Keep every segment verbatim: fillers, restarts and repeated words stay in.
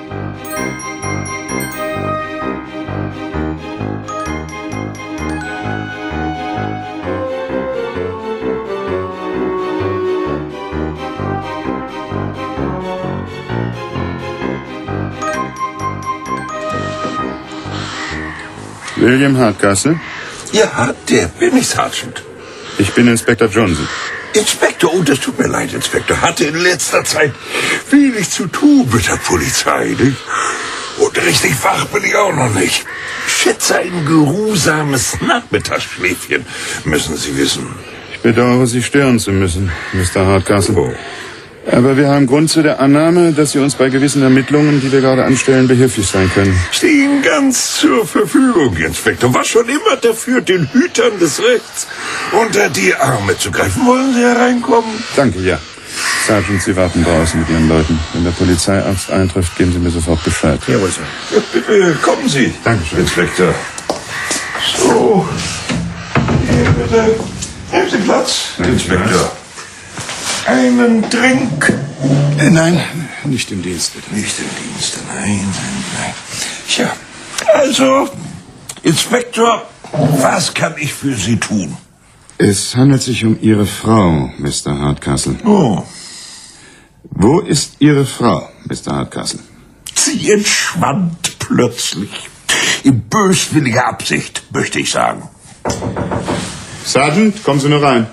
William Hardcastle? Ja, der bin ich, Sergeant. Ich bin Inspektor Johnson. Inspektor, oh, das tut mir leid, Inspektor. Hatte in letzter Zeit wenig zu tun mit der Polizei, nicht? Und richtig wach bin ich auch noch nicht. Schätze ein geruhsames Nachmittagsschläfchen, müssen Sie wissen. Ich bedauere, Sie stören zu müssen, Mister Hardcastle. Oh. Aber wir haben Grund zu der Annahme, dass Sie uns bei gewissen Ermittlungen, die wir gerade anstellen, behilflich sein können. Stehen ganz zur Verfügung, Inspektor. Was schon immer dafür, den Hütern des Rechts unter die Arme zu greifen. Wollen Sie hereinkommen? Danke, ja. Sergeant, Sie warten draußen mit Ihren Leuten. Wenn der Polizeiarzt eintrifft, geben Sie mir sofort Bescheid. Jawohl, Sir. Ja, bitte, kommen Sie. Dankeschön. Inspektor. So. Hier, bitte. Nehmen Sie Platz, Danke, Inspektor. Einen Drink? Äh, nein, nicht im Dienst, bitte. Nicht im Dienst, nein, nein, nein. Tja, also, Inspektor, was kann ich für Sie tun? Es handelt sich um Ihre Frau, Mister Hardcastle. Oh. Wo ist Ihre Frau, Mister Hardcastle? Sie entschwand plötzlich. In böswilliger Absicht, möchte ich sagen. Sergeant, kommen Sie nur rein.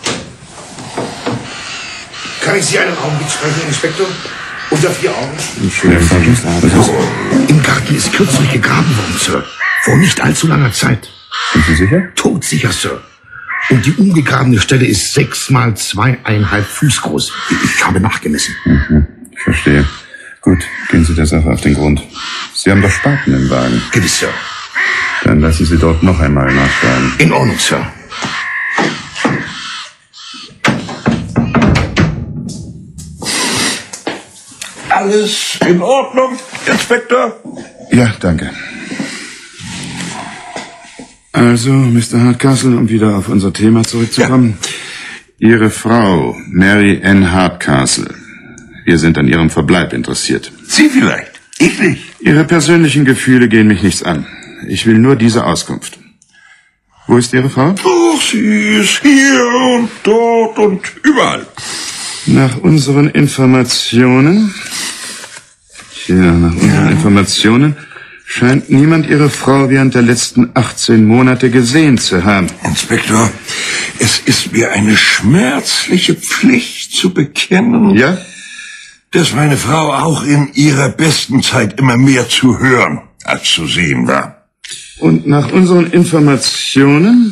Kann ich Sie einen Augenblick sprechen, Inspektor? Unter vier Augen? Entschuldigung, Sergeant. Im Garten ist kürzlich gegraben worden, Sir. Vor nicht allzu langer Zeit. Sind Sie sicher? Todsicher, Sir. Und die umgegrabene Stelle ist sechs mal zweieinhalb Fuß groß. Ich habe nachgemessen. Mhm, ich verstehe. Gut, gehen Sie der Sache auf den Grund. Sie haben doch Spaten im Wagen. Gewiss, Sir. Dann lassen Sie dort noch einmal nachfragen. In Ordnung, Sir. Alles in Ordnung, Inspektor? Ja, danke. Also, Mister Hardcastle, um wieder auf unser Thema zurückzukommen. Ja. Ihre Frau, Mary Ann Hardcastle. Wir sind an Ihrem Verbleib interessiert. Sie vielleicht, ich nicht. Ihre persönlichen Gefühle gehen mich nichts an. Ich will nur diese Auskunft. Wo ist Ihre Frau? Oh, sie ist hier und dort und überall. Nach unseren Informationen... Ja, nach unseren ja. Informationen scheint niemand Ihre Frau während der letzten achtzehn Monate gesehen zu haben. Inspektor, es ist mir eine schmerzliche Pflicht zu bekennen, ja? dass meine Frau auch in ihrer besten Zeit immer mehr zu hören als zu sehen war. Und nach unseren Informationen...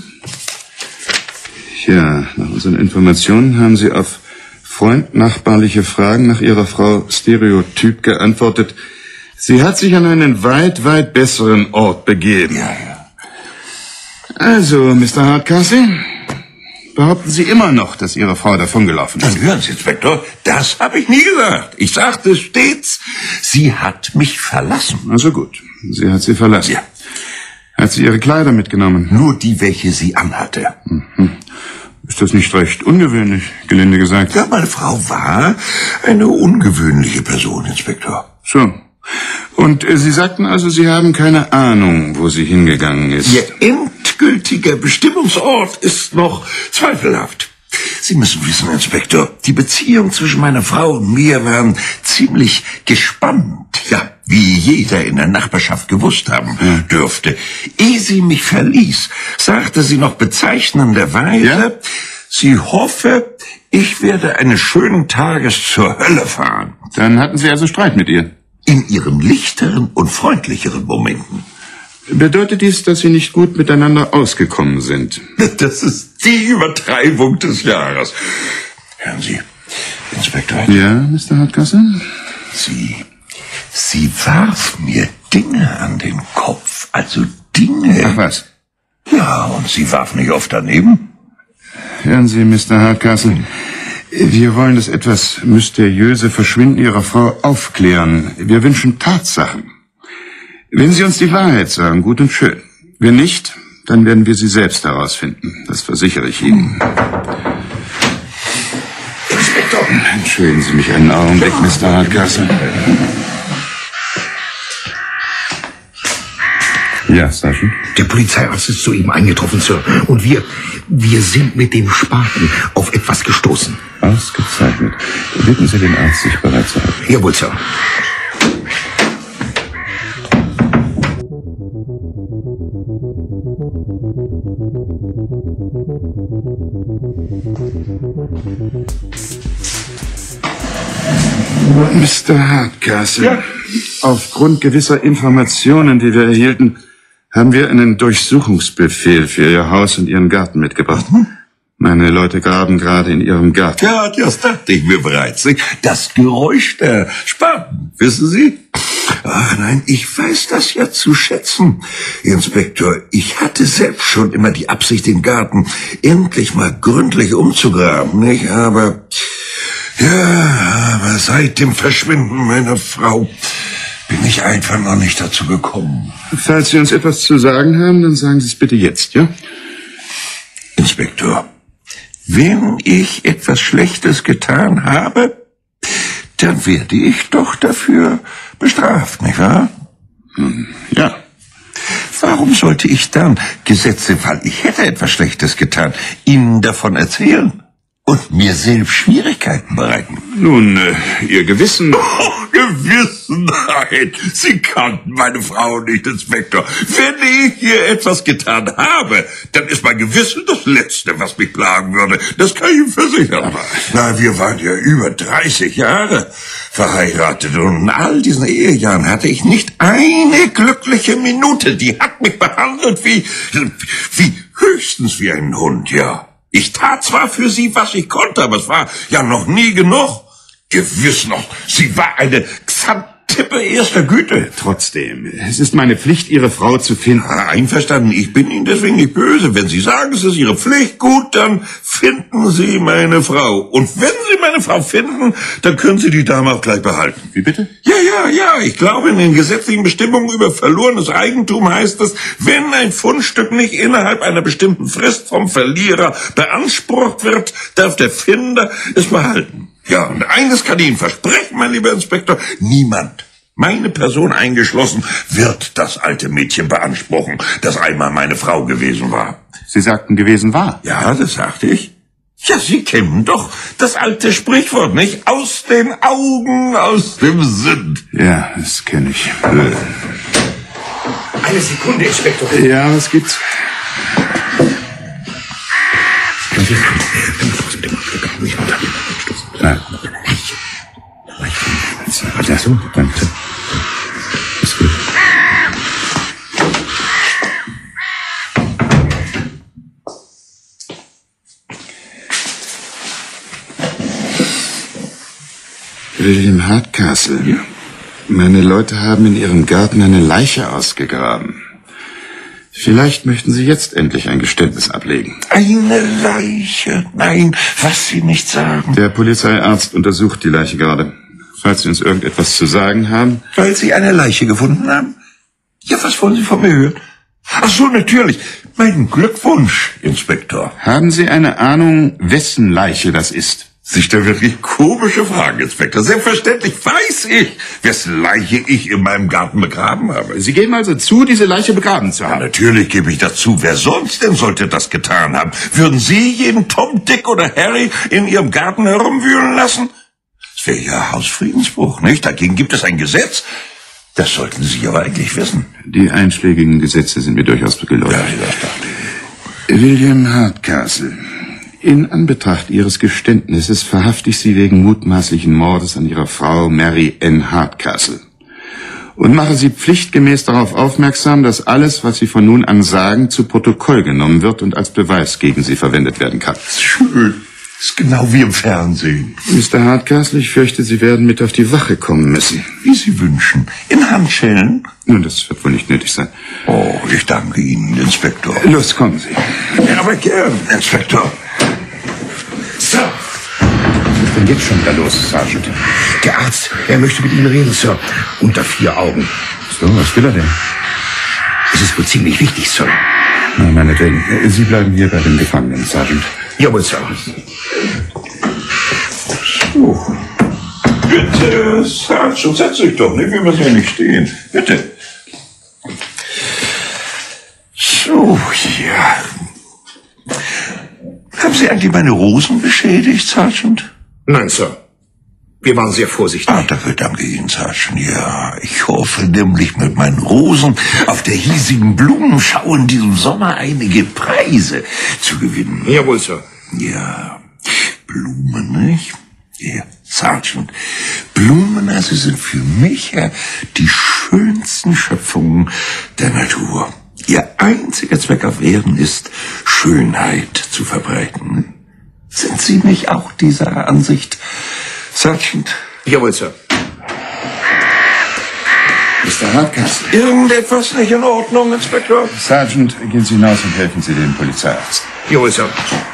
Ja, nach unseren Informationen haben Sie auf freundnachbarliche Fragen nach Ihrer Frau stereotyp geantwortet. Sie hat sich an einen weit, weit besseren Ort begeben. Ja, ja. Also, Mister Hardcastle, behaupten Sie immer noch, dass Ihre Frau davongelaufen ist? Dann hören Sie, Inspektor, das habe ich nie gesagt. Ich sagte stets, sie hat mich verlassen. Also gut, sie hat Sie verlassen. Ja. Hat sie Ihre Kleider mitgenommen? Nur die, welche sie anhatte. Mhm. Ist das nicht recht ungewöhnlich, gelinde gesagt? Ja, meine Frau war eine ungewöhnliche Person, Inspektor. So. Und äh, Sie sagten also, Sie haben keine Ahnung, wo sie hingegangen ist. Ihr endgültiger Bestimmungsort ist noch zweifelhaft. Sie müssen wissen, Inspektor, die Beziehung zwischen meiner Frau und mir war ziemlich gespannt. Ja, wie jeder in der Nachbarschaft gewusst haben ja. dürfte. Ehe sie mich verließ, sagte sie noch bezeichnenderweise, ja? sie hoffe, ich werde eines schönen Tages zur Hölle fahren. Dann hatten Sie also Streit mit ihr? In ihren lichteren und freundlicheren Momenten. Bedeutet dies, dass Sie nicht gut miteinander ausgekommen sind? Das ist die Übertreibung des Jahres. Hören Sie, Inspektor. Ja, Mister Hardcastle? Sie, Sie warf mir Dinge an den Kopf, also Dinge. Ach was? Ja, und sie warf nicht oft daneben. Hören Sie, Mister Hardcastle, wir wollen das etwas mysteriöse Verschwinden Ihrer Frau aufklären. Wir wünschen Tatsachen. Wenn Sie uns die Wahrheit sagen, gut und schön. Wenn nicht, dann werden wir sie selbst herausfinden. Das versichere ich Ihnen. Inspektor! Entschuldigen Sie mich einen Augenblick, Mister Hardcastle. Ja, Sergeant. Der Polizeiarzt ist soeben eingetroffen, Sir. Und wir, wir sind mit dem Spaten auf etwas gestoßen. Ausgezeichnet. Bitten Sie den Arzt, sich bereit zu halten. Jawohl, Sir. Mister Hardcastle, Ja? Aufgrund gewisser Informationen, die wir erhielten, haben wir einen Durchsuchungsbefehl für Ihr Haus und Ihren Garten mitgebracht. Mhm. Meine Leute graben gerade in Ihrem Garten. Ja, das dachte ich mir bereits. Nicht? Das Geräusch der Spaten, wissen Sie? Ach nein, ich weiß das ja zu schätzen, Inspektor. Ich hatte selbst schon immer die Absicht, den Garten endlich mal gründlich umzugraben, nicht? Aber, ja, aber seit dem Verschwinden meiner Frau bin ich einfach noch nicht dazu gekommen. Falls Sie uns etwas zu sagen haben, dann sagen Sie es bitte jetzt, ja? Inspektor, wenn ich etwas Schlechtes getan habe, dann werde ich doch dafür bestraft, nicht wahr? Hm, ja. Warum sollte ich dann, gesetzt den Fall, ich hätte etwas Schlechtes getan, Ihnen davon erzählen und mir selbst Schwierigkeiten bereiten? Nun, äh, Ihr Gewissen... Oh, Gewissen, nein. Sie kannten meine Frau nicht, Inspektor. Wenn ich hier etwas getan habe, dann ist mein Gewissen das Letzte, was mich plagen würde. Das kann ich Ihnen versichern. Aber na, wir waren ja über dreißig Jahre verheiratet und in all diesen Ehejahren hatte ich nicht eine glückliche Minute. Die hat mich behandelt wie, wie höchstens wie ein Hund, ja. Ich tat zwar für sie, was ich konnte, aber es war ja noch nie genug. Gewiss noch, sie war eine Xantippe erster Güte. Trotzdem, es ist meine Pflicht, Ihre Frau zu finden. Ah, einverstanden, ich bin Ihnen deswegen nicht böse. Wenn Sie sagen, es ist Ihre Pflicht, gut, dann finden Sie meine Frau. Und wenn Sie meine Frau finden, dann können Sie die Dame auch gleich behalten. Wie bitte? Ja, ja, ja, ich glaube, in den gesetzlichen Bestimmungen über verlorenes Eigentum heißt es, wenn ein Fundstück nicht innerhalb einer bestimmten Frist vom Verlierer beansprucht wird, darf der Finder es behalten. Ja, und eines kann ich Ihnen versprechen, mein lieber Inspektor, niemand, meine Person eingeschlossen, wird das alte Mädchen beanspruchen, das einmal meine Frau gewesen war. Sie sagten, gewesen war. Ja, das sagte ich. Ja, Sie kennen doch das alte Sprichwort, nicht? Aus den Augen, aus dem Sinn. Ja, das kenne ich. Eine Sekunde, Inspektor. Ja, was gibt's? Nein. Ja, so, danke. Ist gut. William Hardcastle. Ja. Meine Leute haben in Ihrem Garten eine Leiche ausgegraben. Vielleicht möchten Sie jetzt endlich ein Geständnis ablegen. Eine Leiche? Nein, was Sie nicht sagen. Der Polizeiarzt untersucht die Leiche gerade. Falls Sie uns irgendetwas zu sagen haben. Weil Sie eine Leiche gefunden haben? Ja, was wollen Sie von mir hören? Ach so, natürlich. Mein Glückwunsch, Inspektor. Haben Sie eine Ahnung, wessen Leiche das ist? Sie stellen wirklich komische Fragen, Inspektor. Selbstverständlich weiß ich, wessen Leiche ich in meinem Garten begraben habe. Sie geben also zu, diese Leiche begraben zu haben? Ja, natürlich gebe ich das zu. Wer sonst denn sollte das getan haben? Würden Sie jeden Tom, Dick oder Harry in Ihrem Garten herumwühlen lassen? Das wäre ja Hausfriedensbruch, nicht? Dagegen gibt es ein Gesetz. Das sollten Sie aber eigentlich wissen. Die einschlägigen Gesetze sind mir durchaus geläufig. Ja, das dachte ich. William Hardcastle, in Anbetracht Ihres Geständnisses verhafte ich Sie wegen mutmaßlichen Mordes an Ihrer Frau Mary Ann Hardcastle und mache Sie pflichtgemäß darauf aufmerksam, dass alles, was Sie von nun an sagen, zu Protokoll genommen wird und als Beweis gegen Sie verwendet werden kann. Schön. Ist genau wie im Fernsehen. Mister Hardcastle, ich fürchte, Sie werden mit auf die Wache kommen müssen. Wie Sie wünschen. In Handschellen? Nun, das wird wohl nicht nötig sein. Oh, ich danke Ihnen, Inspektor. Los, kommen Sie. Ja, aber gern, Inspektor. Sir! Was ist denn jetzt schon wieder los, Sergeant? Der Arzt, er möchte mit Ihnen reden, Sir. Unter vier Augen. So, was will er denn? Es ist wohl ziemlich wichtig, Sir. Na, meinetwegen. Sie bleiben hier bei den Gefangenen, Sergeant. Jawohl, Sir. So. Bitte, Sergeant, setz dich doch, ne? Wir müssen ja nicht stehen. Bitte. So, ja. Haben Sie eigentlich meine Rosen beschädigt, Sergeant? Nein, Sir. Wir waren sehr vorsichtig. Ah, dafür danke Ihnen, Sergeant. Ja, ich hoffe nämlich mit meinen Rosen auf der hiesigen Blumenschau in diesem Sommer einige Preise zu gewinnen. Jawohl, Sir. Ja, Blumen, nicht? Ja, Sergeant. Blumen also sind für mich ja die schönsten Schöpfungen der Natur. Ihr einziger Zweck auf Erden ist, Schönheit zu verbreiten. Sind Sie nicht auch dieser Ansicht, Sergeant? Jawohl, Sir. Mister Hardcastle. Irgendetwas nicht in Ordnung, Inspektor? Sergeant, gehen Sie hinaus und helfen Sie dem Polizeiarzt. Jawohl, Sir.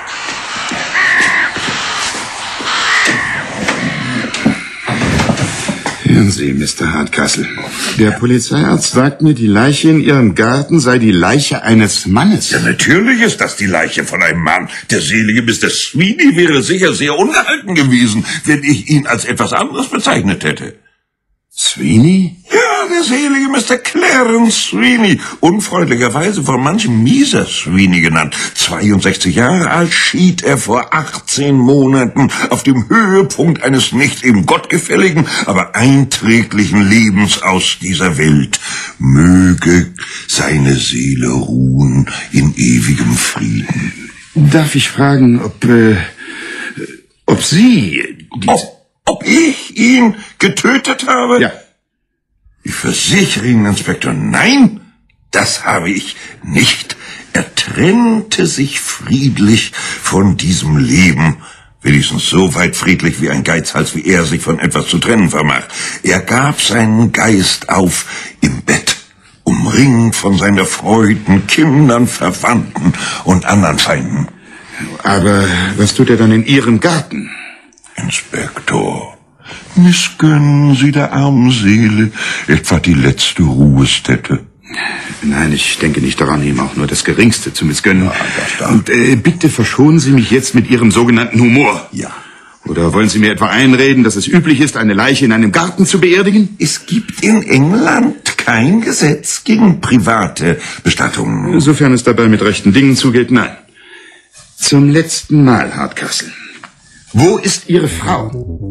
Hören Sie, Mister Hardcastle. Der Polizeiarzt sagt mir, die Leiche in Ihrem Garten sei die Leiche eines Mannes. Ja, natürlich ist das die Leiche von einem Mann. Der selige Mister Sweeney wäre sicher sehr ungehalten gewesen, wenn ich ihn als etwas anderes bezeichnet hätte. Sweeney? Ja, der selige Mister Clarence Sweeney, unfreundlicherweise von manchen Miser Sweeney genannt. zweiundsechzig Jahre alt schied er vor achtzehn Monaten auf dem Höhepunkt eines nicht eben gottgefälligen, aber einträglichen Lebens aus dieser Welt. Möge seine Seele ruhen in ewigem Frieden. Darf ich fragen, ob, äh, ob Sie... Ob, ob ich ihn getötet habe? Ja. Ich versichere Ihnen, Inspektor, nein, das habe ich nicht. Er trennte sich friedlich von diesem Leben, wenigstens so weit friedlich wie ein Geizhals wie er sich von etwas zu trennen vermag. Er gab seinen Geist auf im Bett, umringt von seiner Freuden, Kindern, Verwandten und anderen Feinden. Aber was tut er dann in Ihrem Garten? Inspektor, missgönnen Sie der armen Seele etwa die letzte Ruhestätte? Nein, ich denke nicht daran, ihm auch nur das Geringste zu missgönnen. Ja, das darf. Und äh, bitte verschonen Sie mich jetzt mit Ihrem sogenannten Humor. Ja. Oder wollen Sie mir etwa einreden, dass es üblich ist, eine Leiche in einem Garten zu beerdigen? Es gibt in England kein Gesetz gegen private Bestattungen. Sofern es dabei mit rechten Dingen zugeht, nein. Zum letzten Mal, Hardcastle. Wo ist Ihre Frau?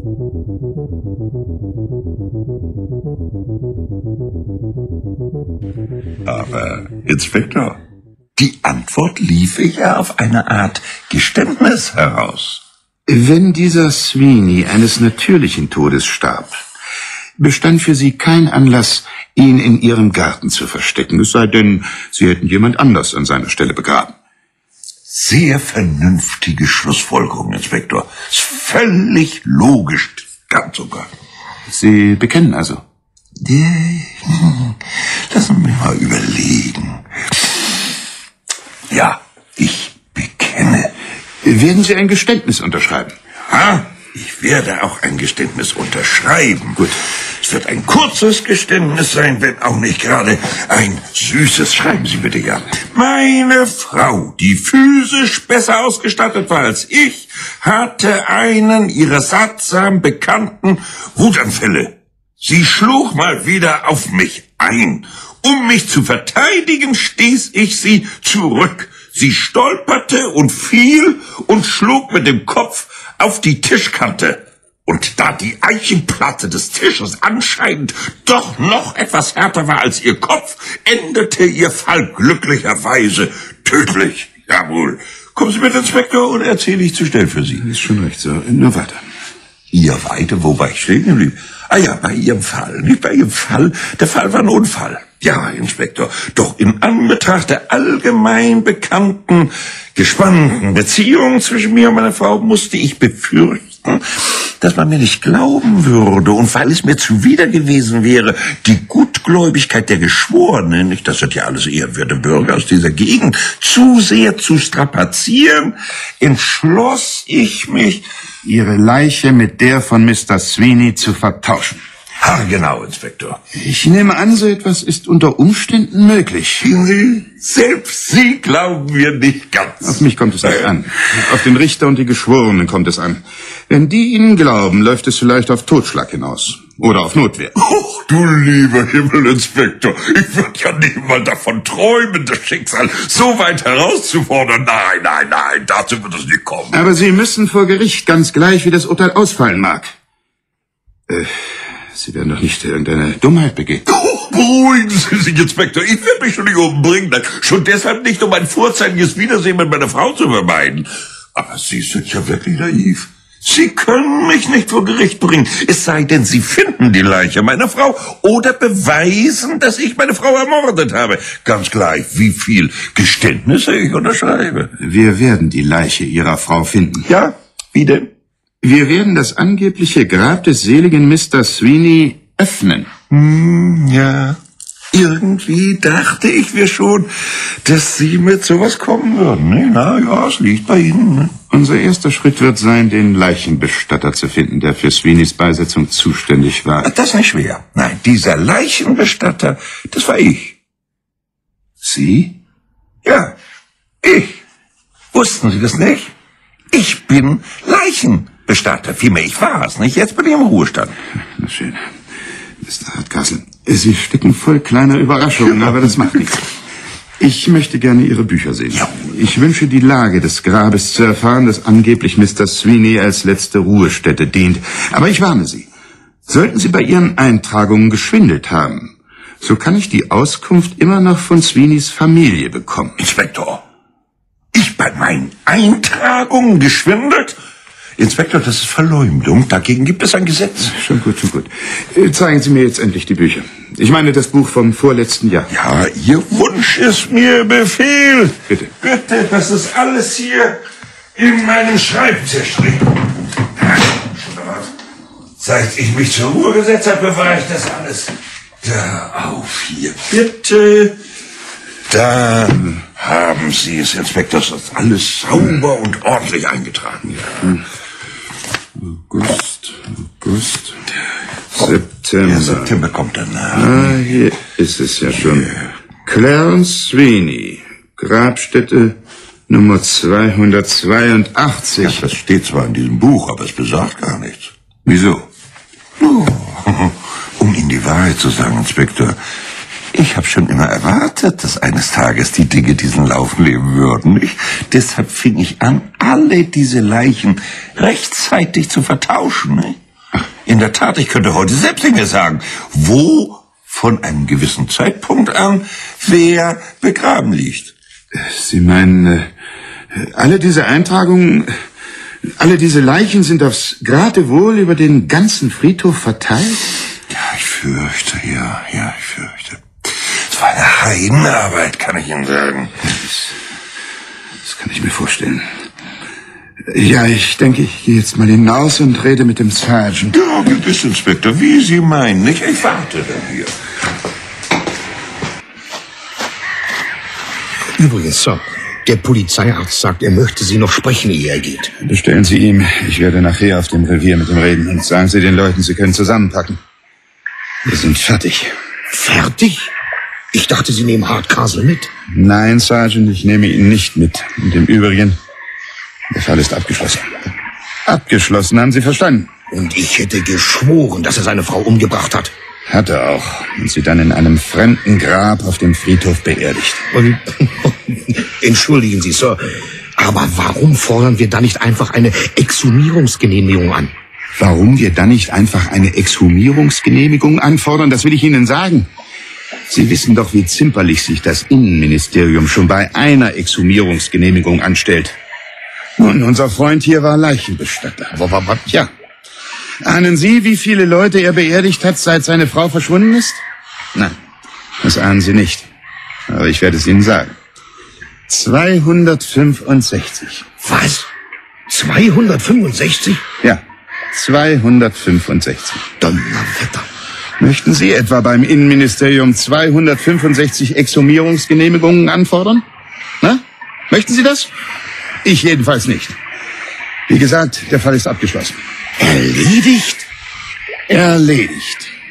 Aber, Inspektor, die Antwort liefe ja auf eine Art Geständnis heraus. Wenn dieser Sweeney eines natürlichen Todes starb, bestand für Sie kein Anlass, ihn in Ihrem Garten zu verstecken, es sei denn, Sie hätten jemand anders an seiner Stelle begraben. Sehr vernünftige Schlussfolgerung, Inspektor. Ist völlig logisch, ganz sogar. Sie bekennen also? Lassen Sie mich mal überlegen. Ja, ich bekenne. Werden Sie ein Geständnis unterschreiben? Ja, ich werde auch ein Geständnis unterschreiben. Gut. Es wird ein kurzes Geständnis sein, wenn auch nicht gerade ein süßes. Schreiben Sie bitte, ja. Meine Frau, die physisch besser ausgestattet war als ich, hatte einen ihrer sattsam bekannten Wutanfälle. Sie schlug mal wieder auf mich ein. Um mich zu verteidigen, stieß ich sie zurück. Sie stolperte und fiel und schlug mit dem Kopf auf die Tischkante. Und da die Eichenplatte des Tisches anscheinend doch noch etwas härter war als ihr Kopf, endete ihr Fall glücklicherweise tödlich. Jawohl. Kommen Sie mit, Inspektor, und erzähle ich zu schnell für Sie. Ist schon recht, so. Nur weiter. Ihr weiter, wo war ich stehen geblieben? Ah ja, bei Ihrem Fall. Nicht bei Ihrem Fall. Der Fall war ein Unfall. Ja, Inspektor. Doch in Anbetracht der allgemein bekannten, gespannten Beziehung zwischen mir und meiner Frau musste ich befürchten, dass man mir nicht glauben würde, und weil es mir zuwider gewesen wäre, die Gutgläubigkeit der Geschworenen, nicht, das sind ja alles ehrenwerte Bürger aus dieser Gegend, zu sehr zu strapazieren, entschloss ich mich, Ihre Leiche mit der von Mister Sweeney zu vertauschen. Ah, genau, Inspektor. Ich nehme an, so etwas ist unter Umständen möglich. Sie, selbst Sie glauben mir nicht ganz. Auf mich kommt es nicht an. Auf den Richter und die Geschworenen kommt es an. Wenn die Ihnen glauben, läuft es vielleicht auf Totschlag hinaus. oder auf Notwehr. Oh, du lieber Himmelinspektor, ich würde ja nie mal davon träumen, das Schicksal so weit herauszufordern. Nein, nein, nein, dazu wird es nicht kommen. Aber Sie müssen vor Gericht, ganz gleich, wie das Urteil ausfallen mag. Äh, Sie werden doch nicht irgendeine Dummheit begehen. Oh, beruhigen Sie sich, Inspektor, ich werde mich schon nicht umbringen. Schon deshalb nicht, um ein vorzeitiges Wiedersehen mit meiner Frau zu vermeiden. Aber Sie sind ja wirklich naiv. Sie können mich nicht vor Gericht bringen, es sei denn, Sie finden die Leiche meiner Frau oder beweisen, dass ich meine Frau ermordet habe. Ganz gleich, wie viel Geständnisse ich unterschreibe. Wir werden die Leiche Ihrer Frau finden. Ja, wie denn? Wir werden das angebliche Grab des seligen Mister Sweeney öffnen. Hm, ja. Irgendwie dachte ich mir schon, dass Sie mit sowas kommen würden. Ne? Na ja, es liegt bei Ihnen. Ne? Unser erster Schritt wird sein, den Leichenbestatter zu finden, der für Sweeneys Beisetzung zuständig war. Das ist nicht schwer. Nein, dieser Leichenbestatter, das war ich. Sie? Ja, ich. Wussten Sie das nicht? Ich bin Leichenbestatter. Vielmehr, ich war es, nicht? Jetzt bin ich im Ruhestand. Na schön. Mister Hardcastle, Sie stecken voll kleiner Überraschungen, aber das macht nichts. Ich möchte gerne Ihre Bücher sehen. Ja. Ich wünsche, die Lage des Grabes zu erfahren, das angeblich Mister Sweeney als letzte Ruhestätte dient. Aber ich warne Sie. Sollten Sie bei Ihren Eintragungen geschwindelt haben, so kann ich die Auskunft immer noch von Sweeneys Familie bekommen. Inspektor, ich bei meinen Eintragungen geschwindelt? Inspektor, das ist Verleumdung. Dagegen gibt es ein Gesetz. Schon gut, schon gut. Zeigen Sie mir jetzt endlich die Bücher. Ich meine das Buch vom vorletzten Jahr. Ja, Ihr Wunsch ist mir Befehl. Bitte. Bitte, das ist alles hier in meinem Schreibtisch drin. Seit ich mich zur Ruhe gesetzt habe, bewahre ich das alles da auf hier. Bitte. Da haben Sie es, Inspektor. Das ist alles sauber und ordentlich eingetragen. Ja. August, August, September. Ja, September kommt danach. Ah, hier ist es ja schon. Clarence Sweeney, Grabstätte Nummer zweihundertzweiundachtzig. Ja, das steht zwar in diesem Buch, aber es besagt gar nichts. Wieso? Oh, um Ihnen die Wahrheit zu sagen, Inspektor, ich habe schon immer erwartet, dass eines Tages die Dinge diesen Lauf nehmen würden. Ich, deshalb fing ich an, alle diese Leichen rechtzeitig zu vertauschen. Nicht? In der Tat, ich könnte heute selbst nicht mehr sagen, wo von einem gewissen Zeitpunkt an wer begraben liegt. Sie meinen, alle diese Eintragungen, alle diese Leichen sind aufs Geratewohl über den ganzen Friedhof verteilt? Ja, ich fürchte, ja, ja, ich fürchte. Es war eine Heidenarbeit, kann ich Ihnen sagen. Das, das kann ich mir vorstellen. Ja, ich denke, ich gehe jetzt mal hinaus und rede mit dem Sergeant. Ja, gewiss, Inspektor, wie Sie meinen, nicht? Ich warte dann hier. Übrigens, Sir, der Polizeiarzt sagt, er möchte Sie noch sprechen, ehe er geht. Bestellen Sie ihm. Ich werde nachher auf dem Revier mit ihm reden. Und sagen Sie den Leuten, Sie können zusammenpacken. Wir sind fertig. Fertig? Ich dachte, Sie nehmen Hardcastle mit. Nein, Sergeant, ich nehme ihn nicht mit. Und im Übrigen, der Fall ist abgeschlossen. Abgeschlossen, haben Sie verstanden? Und ich hätte geschworen, dass er seine Frau umgebracht hat. Hat er auch. Und sie dann in einem fremden Grab auf dem Friedhof beerdigt. Und entschuldigen Sie, Sir, aber warum fordern wir da nicht einfach eine Exhumierungsgenehmigung an? Warum wir dann nicht einfach eine Exhumierungsgenehmigung anfordern, das will ich Ihnen sagen. Sie wissen doch, wie zimperlich sich das Innenministerium schon bei einer Exhumierungsgenehmigung anstellt. Nun, unser Freund hier war Leichenbestatter. Aber, ja. Ahnen Sie, wie viele Leute er beerdigt hat, seit seine Frau verschwunden ist? Nein, das ahnen Sie nicht. Aber ich werde es Ihnen sagen. zweihundertfünfundsechzig. Was? zweihundertfünfundsechzig? Ja, zweihundertfünfundsechzig. Donnerwetter. Möchten Sie etwa beim Innenministerium zweihundertfünfundsechzig Exhumierungsgenehmigungen anfordern? Na? Möchten Sie das? Ich jedenfalls nicht. Wie gesagt, der Fall ist abgeschlossen. Erledigt? Erledigt.